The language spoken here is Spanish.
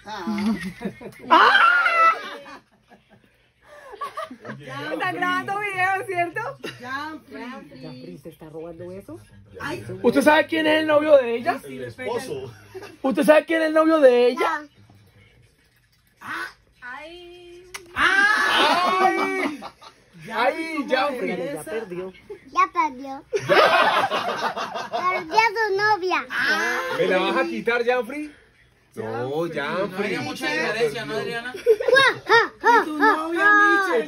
Está grabando video, ¿cierto? Janfrey, ¿se está robando eso? ¿Usted sabe quién es el novio de ella? El esposo. ¿Usted sabe quién es el novio de ella? Ay. ¡Ay, Janfrey! Ya perdió. Ya perdió. Perdió a su novia. ¿Me la vas a quitar, Janfrey? No, Janfrey. No había mucha diferencia, ¿no, Adriana? Ja, ja, ja, ja.